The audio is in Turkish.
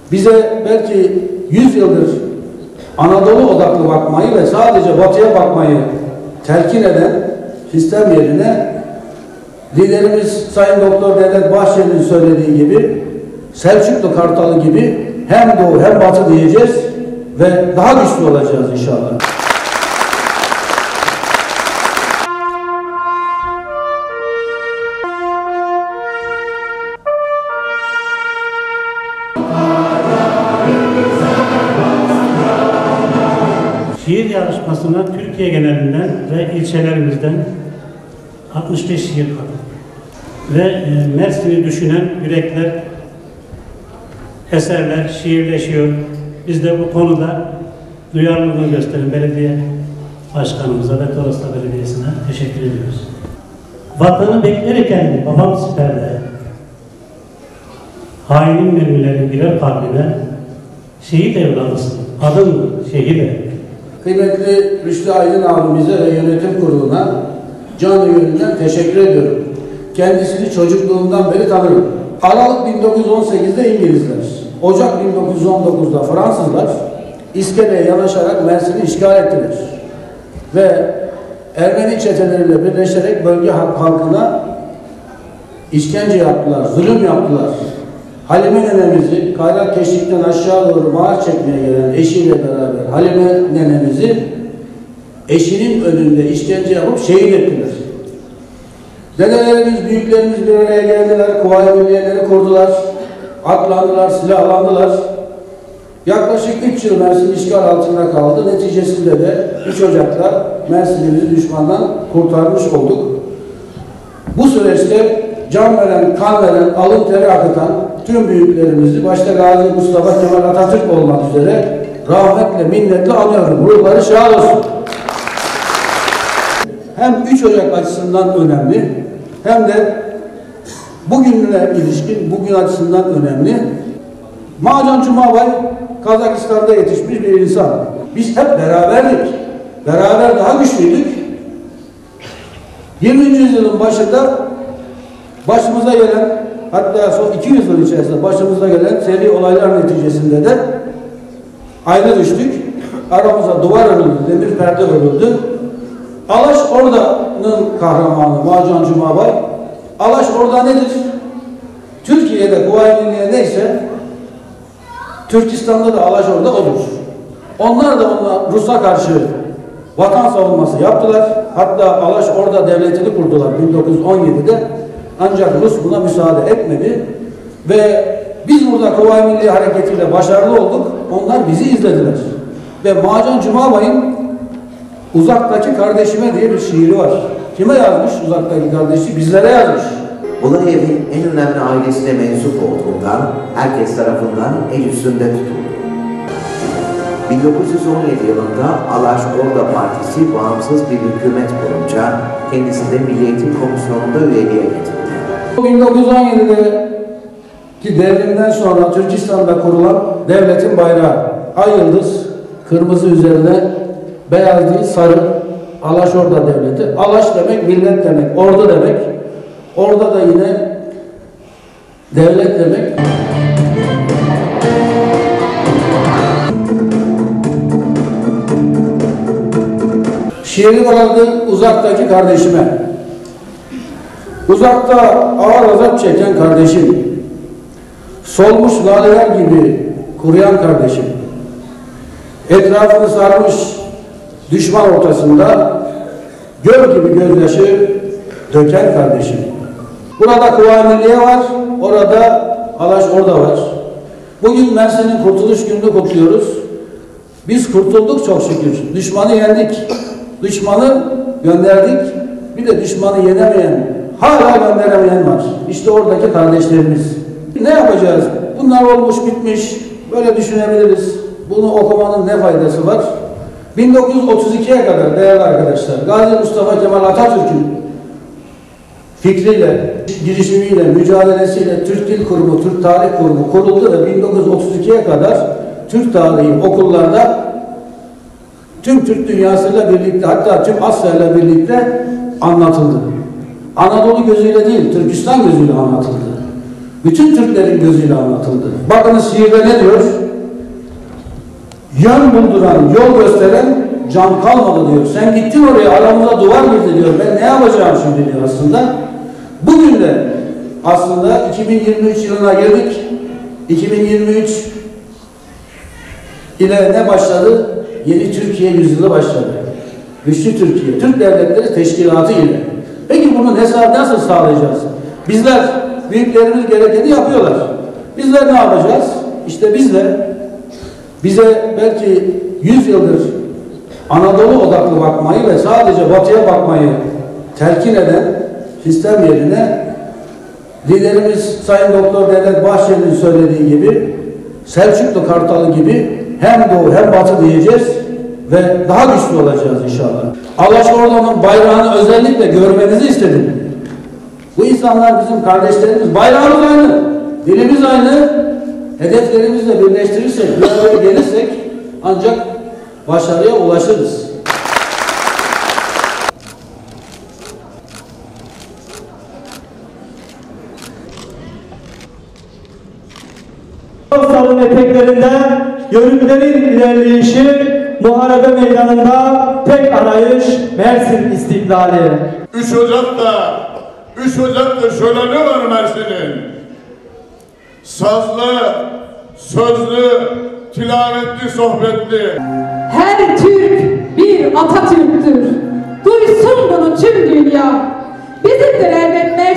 bize belki 100 yıldır Anadolu odaklı bakmayı ve sadece batıya bakmayı telkin eden sistem yerine liderimiz Sayın Doktor Devlet Bahçeli'nin söylediği gibi Selçuklu Kartalı gibi hem doğu hem batı diyeceğiz ve daha güçlü olacağız inşallah. Şiir yarışmasına Türkiye genelinden ve ilçelerimizden 65 şiir katıldı. Ve Mersin'i düşünen yürekler, eserler şiirleşiyor. Biz de bu konuda duyarlılığını gösteren belediye başkanımıza ve Toroslar Belediyesi'ne teşekkür ediyoruz. Vatanı beklerken babam siperde, hainin mermilerin girer kalbine, şehit evladısın, adın şehide. Kıymetli Rüştü Aydın abimize ve yönetim kuruluna canı gönülden teşekkür ediyorum. Kendisini çocukluğumdan beri tanırım. Aralık 1918'de İngilizler, Ocak 1919'da Fransızlar İskele'ye yanaşarak Mersin'i işgal ettiler. Ve Ermeni çeteleriyle birleşerek bölge halkına işkence yaptılar, zulüm yaptılar. Halime nenemizi Kayrak Keşik'ten aşağı doğru mağar çekmeye gelen eşiyle beraber Halime nenemizi eşinin önünde işkence yapıp şehit ettiler. Dedelerimiz, büyüklerimiz bir araya geldiler, Kuvayi Milliyeleri kurdular, atlandılar, silahlandılar. Yaklaşık 3 yıl Mersin işgal altında kaldı. Neticesinde de 3 Ocak'ta Mersin'imizi düşmandan kurtarmış olduk. Bu süreçte can veren, kan veren, alın teri akıtan tüm büyüklerimizi, başta Gazi Mustafa Kemal Atatürk olmak üzere rahmetle, minnetle anıyorum. Ruhları şad olsun. Hem 3 Ocak açısından önemli, hem de bugünle ilişkin, bugün açısından önemli. Macan Cumabay, Kazakistan'da yetişmiş bir insan. Biz hep beraberdik. Beraber daha güçlüydük. 20. yüzyılın başında başımıza gelen, hatta son 200 yıl içerisinde başımıza gelen seri olaylar neticesinde de ayrı düştük. Aramıza duvar örüldü, demir perde örüldü. Alaş Orda'nın kahramanı Macan Cumabay. Alaş Orda nedir? Türkiye'de Kuvayi Milliye neyse Türkistan'da da Alaş Orda odur. Onlar da Rus'a karşı vatan savunması yaptılar. Hatta Alaş Orda devletini kurdular 1917'de. Ancak Rus buna müsaade etmedi. Ve biz burada Kuvayi Milliye hareketiyle başarılı olduk. Onlar bizi izlediler. Ve Macan Cumabay'ın Uzaktaki Kardeşime diye bir şiiri var. Kime yazmış uzaktaki kardeşi? Bizlere yazmış. Bulayev'in en önemli ailesine mensup olduğundan herkes tarafından el üstünde tutuldu. 1917 yılında Alaş Orda Partisi bağımsız bir hükümet kurunca kendisi de Milli Eğitim Komisyonu'nda üyeliğe getirildi. 1917'deki devrimden sonra Türkistan'da kurulan devletin bayrağı ay yıldız, kırmızı üzerine beyaz değil sarı, Alaş Orda Devleti. Alaş demek millet demek, ordu demek. Orada da yine devlet demek. Şiiri vardı uzaktaki kardeşime. Uzakta ağır azap çeken kardeşim, solmuş laleler gibi kuruyan kardeşim, etrafını sarmış düşman ortasında göl gibi gözyaşı döken kardeşim. Burada Kuvayi Milliye var, orada Alaş Orda var. Bugün Mersin'in kurtuluş gününü kutluyoruz. Biz kurtulduk çok şükür. Düşmanı yendik. Düşmanı gönderdik. Bir de düşmanı yenemeyen, hala gönderemeyen var. İşte oradaki kardeşlerimiz. Ne yapacağız? Bunlar olmuş bitmiş. Böyle düşünebiliriz. Bunu okumanın ne faydası var? 1932'ye kadar değerli arkadaşlar, Gazi Mustafa Kemal Atatürk'ün fikriyle, girişimiyle, mücadelesiyle Türk Dil Kurumu, Türk Tarih Kurumu kuruldu ve 1932'ye kadar Türk tarihi okullarda tüm Türk dünyasıyla birlikte, hatta tüm Asya ile birlikte anlatıldı. Anadolu gözüyle değil, Türkistan gözüyle anlatıldı. bütün Türklerin gözüyle anlatıldı. Bakınız şiirde ne diyor? Yön bulduran, yol gösteren can kalmadı diyor. Sen gittin oraya, aramıza duvar girdi diyor. Ben ne yapacağım şimdi diyor aslında. Bugün de aslında 2023 yılına girdik. 2023 ile ne başladı? Yeni Türkiye yüzyılı başladı. Güçlü Türkiye, Türk Devletleri Teşkilatı ile. Peki bunun hesabını nasıl sağlayacağız? Bizler, büyüklerimiz gerekeni yapıyorlar. Bizler ne yapacağız? İşte bize belki 100 yıldır Anadolu odaklı bakmayı ve sadece batıya bakmayı telkin eden sistem yerine liderimiz Sayın Doktor Devlet Bahçeli'nin söylediği gibi Selçuklu Kartalı gibi hem doğu hem batı diyeceğiz ve daha güçlü olacağız inşallah. Alaşorda'nın bayrağını özellikle görmenizi istedim. Bu insanlar bizim kardeşlerimiz. Bayrağımız aynı, dilimiz aynı, hedeflerimizle birleştirirsek, bir araya gelirsek ancak başarıya ulaşırız. Salın eteklerinden yörüklerin ilerleyişi, muharebe meydanında tek arayış Mersin istiklali. 3 Ocak'ta şöleni var Mersin'in. Sazlı, sözlü, tilavetli, sohbetli. Her Türk bir Atatürk'tür. Duysun bunu tüm dünya. Bizimdir elbet Mersin.